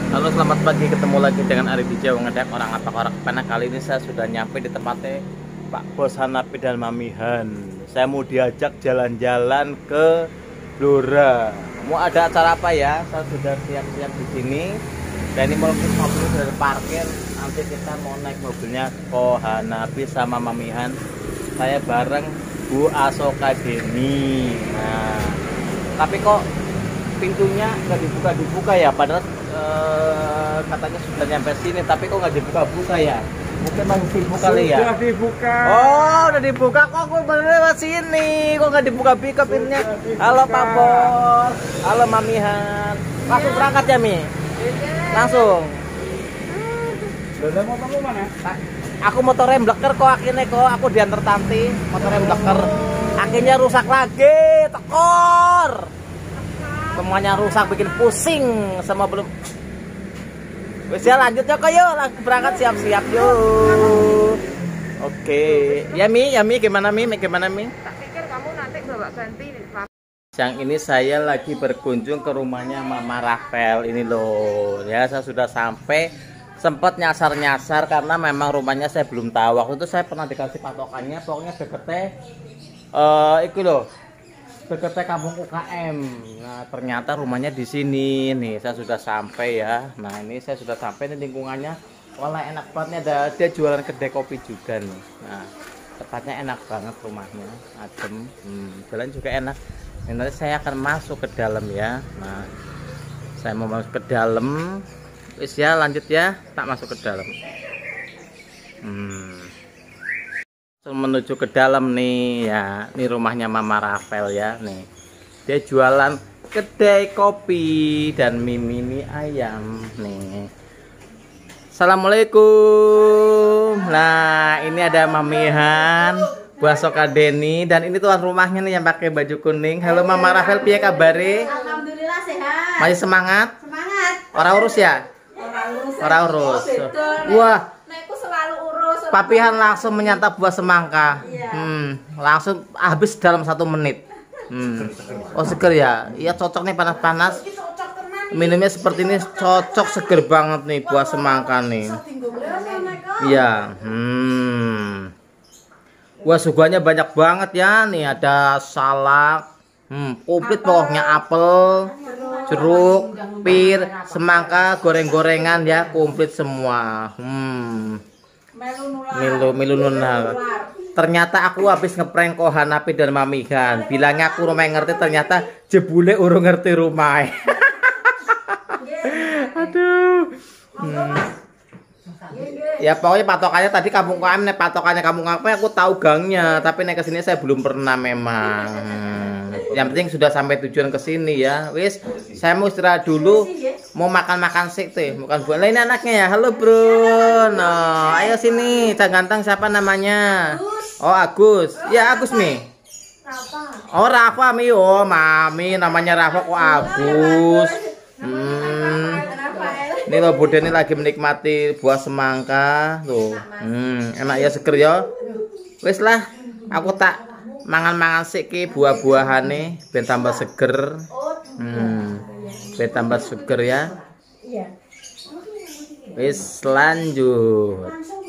Halo, selamat pagi, ketemu lagi dengan Ari di Jawa Ngedek orang apa orang kepana. Kali ini saya sudah nyampe di tempatnya Pak Bos Hanapi dan Mamihan. Saya mau diajak jalan-jalan ke Blora. Mau ada acara apa ya? Saya sudah siap-siap di sini. Dan ini mobil sudah parkir. Nanti kita mau naik mobilnya ke Hanapi sama Mamihan. Saya bareng Bu Asoka Deni. Nah, tapi kok pintunya nggak dibuka ya, padahal katanya sudah nyampe sini, tapi kok nggak dibuka ya? Mungkin masih sibuk kali ya. Sudah dibuka. Oh, udah dibuka, kok aku baru lewat sini, kok nggak dibuka pintunya? Halo Pak Bos, halo Mamihan, langsung berangkat ya Mi? Langsung. Udah motormu mana? Aku motor bleker kok akhirnya aku diantar Tanti, motor bleker. Akhirnya rusak lagi, tekor. Semuanya rusak, bikin pusing sama belum. Wes ya, lanjut ya kok, yuk berangkat, siap-siap yuk. Oke. Ya Mi gimana Mi? Tak pikir kamu nanti bawa ganti. Siang ini saya lagi berkunjung ke rumahnya Mama Rafael ini loh. Ya, saya sudah sampai, sempat nyasar-nyasar karena memang rumahnya saya belum tahu. Waktu itu saya pernah dikasih patokannya, pokoknya deketnya itu loh. Deketnya kampung UKM. Nah, ternyata rumahnya di sini nih. Saya sudah sampai ya. Nah, ini saya sudah sampai, ini lingkungannya walah enak banget nih, dia jualan kedai kopi juga nih. Nah, tempatnya enak banget rumahnya, adem. Jalan juga enak. Ini nanti saya akan masuk ke dalam ya. Nah, saya mau masuk ke dalam. Wis ya, lanjut ya. Tak masuk ke dalam. Menuju ke dalam nih ya. Ini rumahnya Mama Rafael ya nih. Dia jualan kedai kopi dan mie ayam nih. Assalamualaikum. Nah, ini ada Mamihan, Bu Asoka Deni, dan ini tuan rumahnya nih yang pakai baju kuning. Halo Mama Rafael, piye kabare? Alhamdulillah sehat. Masih semangat? Semangat. Ora urus ya? Ora urus. Wah, Aku selalu urus. Papihan langsung menyantap buah semangka. Iya. Langsung habis dalam 1 menit. Oh, seger ya? Iya, cocok nih panas-panas. Minumnya seperti ini cocok, seger banget nih buah semangka nih. Iya. Wah, suguhannya banyak banget ya. Nih ada salak. Komplit pokoknya, apel, jeruk, pir, semangka, goreng-gorengan ya, komplit semua. Milu nular. Ternyata aku habis ngeprank kok Hanapi dan Mamihan. Bilangnya aku rumah ngerti, ternyata jebule urung ngerti rumah. Aduh. Ya pokoknya patokannya tadi kampung UKM nih, patokannya kampung UKM aku tahu gangnya, tapi naik ke sini saya belum pernah memang. Yang penting sudah sampai tujuan ke sini ya. Wis, saya mau istirahat dulu, mau makan-makan sik teh, bukan buat. Ini anaknya ya. Halo, Bro. No, ayo sini. Cak ganteng siapa namanya? Oh, Agus. Ya, Agus Mi. Oh, Rafa Mi. Oh, Mami namanya Rafa kok Agus. Ini loh, Bude ini lagi menikmati buah semangka tuh. Enak ya, seger ya. Wis lah, aku tak mangan-mangan sik ki buah-buahane ben tambah seger. Ben tambah seger ya. Wis lanjut.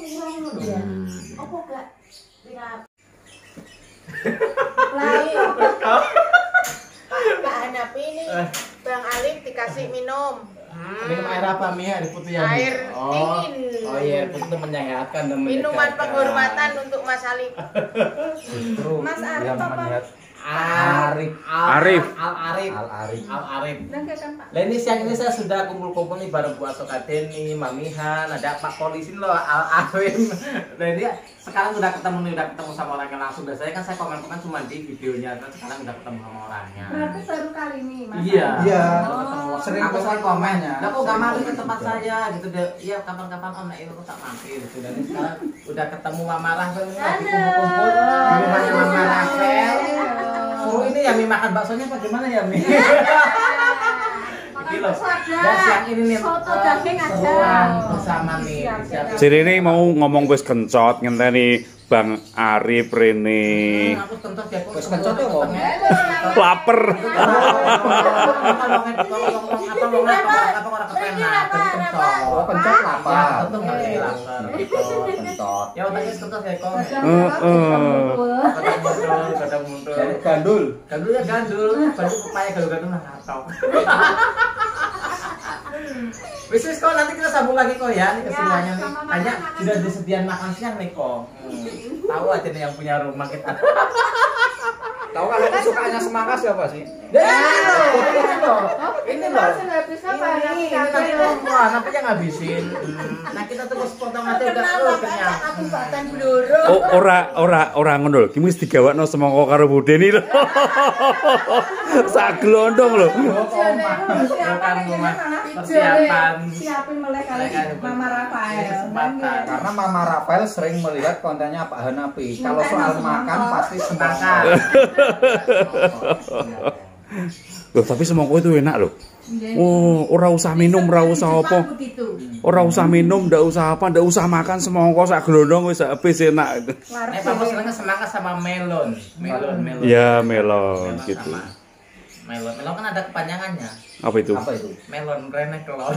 Pak Hanapi ini Bang Alif dikasih minum. Minum air apa Mi? Air putih ya? Air dingin. Oh iya, air putih itu menyehatkan dan Minuman penghormatan untuk Mas Alif. Justru Mas Arif yang apa? menyehat. Arif. Al-Arif. Lah ini siang ini saya sudah kumpul-kumpul nih bareng Bu Asoka Deni, Mamihan, ada Pak Polisi loh, Al-Arif. Nah ini sekarang udah ketemu sama orangnya langsung. Biasanya kan saya komen-komen cuma di videonya, terus sekarang udah ketemu sama orangnya. Berarti baru kali ini, Mas. Iya. Sering Aku sering komen ya. Lah kok gak Sering mampir ke komen tempat juga. saya gitu deh. Iya, kapan-kapan Om Nail tak mampir gitu. Dan ini sekarang udah ketemu Mama Rafael lagi kumpul-kumpul di rumahnya Mama Rafael. Suruh ini ya Mi makan baksonya apa gimana ya Mi? Gitu loh. Dan siang ini nih Soto daging aja. seruan bersama nih. Jadi ini mau ngomong wis kencot ngenteni Bang Arif Rene. Aku tentu dia Wis kencot ya, Om. Laper. apa orang kepenak. tadi kencot. Oh, kencot Ya, apa? tentu nggak hilang. Gitu. Kencot. Ya otaknya kencot ya kok. Kadang mundur. Gandul. Gandul ya gandul. Baju pepaya gandul-gandul lah ngatau. Wis kok nanti kita sambung lagi kok ya nih kesemuanya nih. Hanya sudah disediakan makan siang nih kok. Tahu aja nih yang punya rumah kita. Tahu kalau kesukaannya semangka siapa sih? Ini loh. Wah, nanti yang ngabisin. Nah, kita terus potong aja udah kenyang. Kabupaten Blora. Oh, ora ngono lho. Ki wis digawakno semangka karo Budeni lho. Sak glondong lho. Persiapan. Siapin mulai kali Mama Rafael. Kesempatan. Karena Mama Rafael sering melihat kontennya Pak Hanapi. Kalau soal makan pasti semangka. Loh, tapi semangka itu enak loh. Oh, ora usah minum, ora usah apa. Ora usah minum, ndak usah apa, ndak usah makan semangka sak glondong wis habis enak. Nek Pak Bos seneng semangka sama melon. Melon. Ya, melon gitu. Sama melon. Melon kan ada kepanjangannya. Apa itu? Apa itu? Melon rene kelon.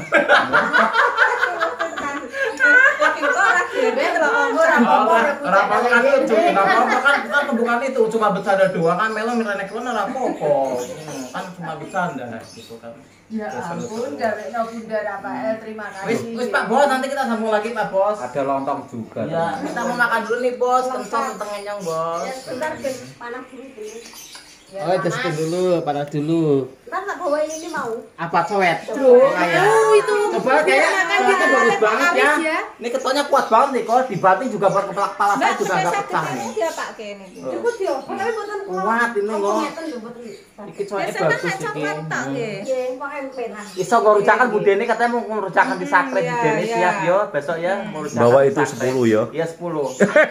Orang kan lucu, kan bukan itu, cuma bercanda doang kan melon rene kelon ora apa-apa. Kan cuma bercanda gitu kan. Ya ampun, gawekno Bunda Rafael, terima kasih. Wis Pak Bos, nanti kita sambung lagi Pak Bos. Ada lontong juga. Ya, kita mau makan dulu nih Bos, kencang tengahnya Bos. Ya, sebentar Gen, panas dulu dulu. Oh, testing dulu, panas dulu. Ntar tak bawain ini mau. Apa cowet? Itu. Coba kayaknya itu bagus banget ya. Ini ketuanya kuat banget nih kok, dibanting juga kepala saya juga enggak pecah nih. Dia pakai ini. Cukup dia. Tapi boten Kuat ini loh. Iki cowetnya bagus iki. Nggih, pakai penan. Iso ngorucakan Bu Deni katanya mau ngorucakan di sakre Bu Deni siap yo besok ya ngorucakan. Bawa di itu sakre. 10 ya. Iya 10.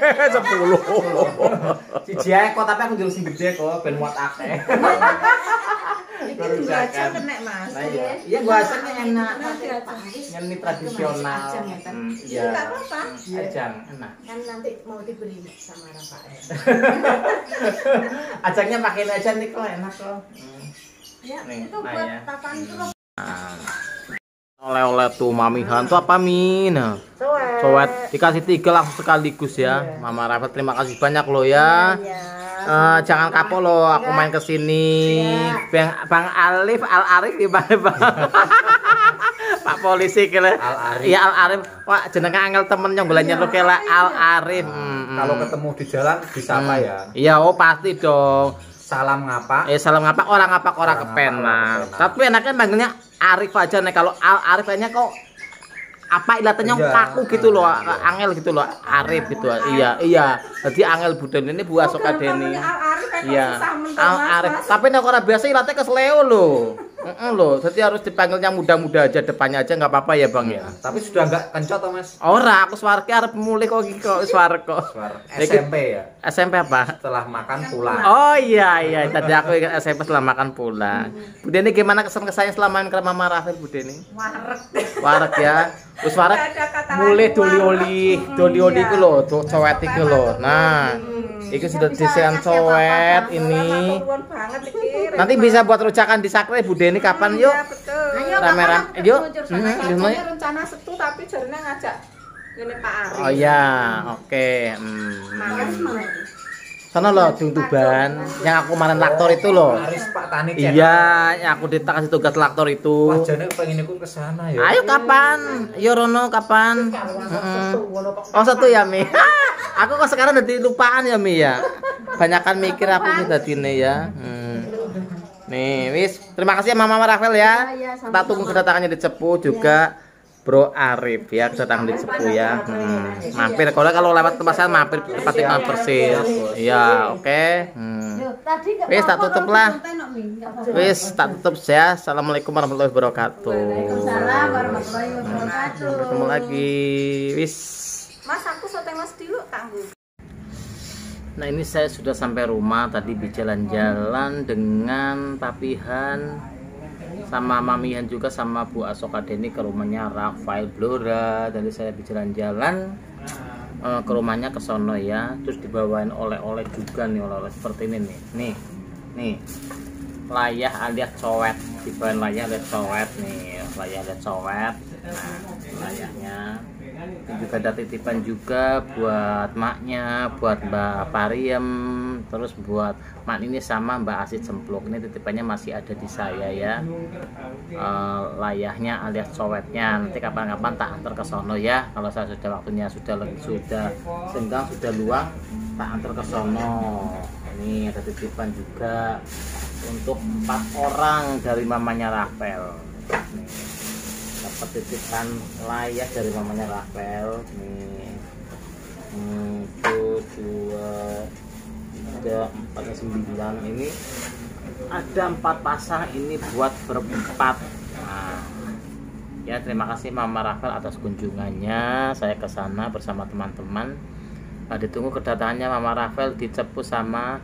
10. Siji ae kok tapi aku jero sing gede kok ben muat akeh. Itu aja kena Mas. Nah, iya gua asalnya enak. Ini tradisional. Iya. Enggak apa-apa. Ajang enak. Kan nanti mau dibeli sama Rafael. Ajangnya pakai aja nih kok enak kok. Ya, Nih, itu nah buat ya. tapan itu. Oleh-oleh tuh Mamihan tuh apa Min? Cowet dikasih 3 langsung sekaligus ya. Mama Rafa terima kasih banyak loh ya. Jangan kapok loh aku main ke sini. Bang Alif Al Arif gimana Bang? Pak polisi kira. Iya Al Arif. Wah jenenge angel temen nyonggolanya lo kira Al Arif. Kalau ketemu di jalan disapa ya. Iya oh pasti dong. Salam ngapa? Salam ngapak orang kepenak. Tapi enaknya manggilnya Arif aja nih. Kalau Al Arif aja kok apa ilatannya kaku gitu loh, angel gitu loh, Arif gitu. Iya. Jadi angel Buden ini Bu Asoka Deni. Iya. Al Arif. Tapi nek ora biasa ilatnya kesleo loh. Loh, jadi harus dipanggilnya muda-muda aja depannya aja nggak apa-apa ya Bang ya. Tapi sudah enggak kencot toh Mas? Ora, aku swarke arep mulih kok iki kok swarke. SMP ya. SMP apa? Setelah makan pulang. Oh iya. Tadi aku ingat SMP setelah makan pulang. Bu Deni gimana kesan-kesannya selama main ke Mama Rafael Bu Deni? Warek ya. Wis warek mulai doli-oli iku lho, cowet iku lho. Nah, iki sudah desain cowet ini. Nanti bisa buat rujakan di sakre Bu Deni kapan yuk? Ayo Rame-rame. Yuk. Rencana Setu tapi jarene ngajak ngene Pak Ari. Oh iya, oke. Sana loh Tuban yang aku kemarin laktor itu loh. Aris Pak Tani. Iya, yang aku dikasih tugas laktor itu. Wajane pengen ikut ke sana ya. Ayo kapan? Yo Rono kapan? Oh satu ya Mi. Aku kok sekarang udah lupaan ya Mi ya. Banyakan mikir aku nih dadine ya. Nih, wis. Terima kasih ya Mama Rafael ya. Kita tunggu kedatangannya di Cepu juga. Bro Arif ya kedatangan di Cepu ya. Mampir kalau lewat tempat saya mampir tempat Ikan Persis. Iya, oke. Wis tak tutup lah. Wis tak tutup ya. Assalamualaikum warahmatullahi wabarakatuh. Waalaikumsalam warahmatullahi wabarakatuh. Ketemu lagi. Wis. Mas aku syuting Mas dulu tangguh. Nah ini saya sudah sampai rumah tadi berjalan-jalan dengan Papihan sama Mamihan juga sama Bu Asoka Deni ke rumahnya Rafael Blora. Tadi saya berjalan-jalan ke rumahnya ke sono ya. Terus dibawain oleh-oleh juga nih, oleh-oleh seperti ini nih. Layah alias cowet, dibawain layah alias cowet nih. layah lihat cowet. Nah, layahnya ini juga ada titipan juga buat maknya, buat Mbak Pariem, terus buat mak ini sama Mbak Asit Cempluk. Ini titipannya masih ada di saya ya. Layahnya alias cowetnya nanti kapan-kapan tak antar ke sono ya. Kalau saya sudah waktunya sudah senggang, sudah luang, tak antar ke sono. Ini ada titipan juga untuk 4 orang dari mamanya Rafael. Nih, dapat titipan layah dari mamanya Rafael. Nih, 1, 2, 3, 4, 9. Ini ada 4 pasang, ini buat berempat. Nah, ya terima kasih Mama Rafael atas kunjungannya. Saya ke sana bersama teman-teman. Ditunggu kedatangannya Mama Rafael di Cepu sama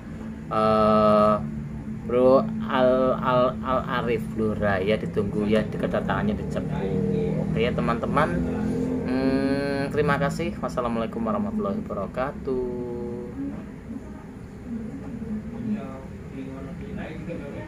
Bro Al Arif Blora ya, ditunggu ya di kedatangannya di Cepu. Oke ya teman-teman, terima kasih. Wassalamualaikum warahmatullahi wabarakatuh.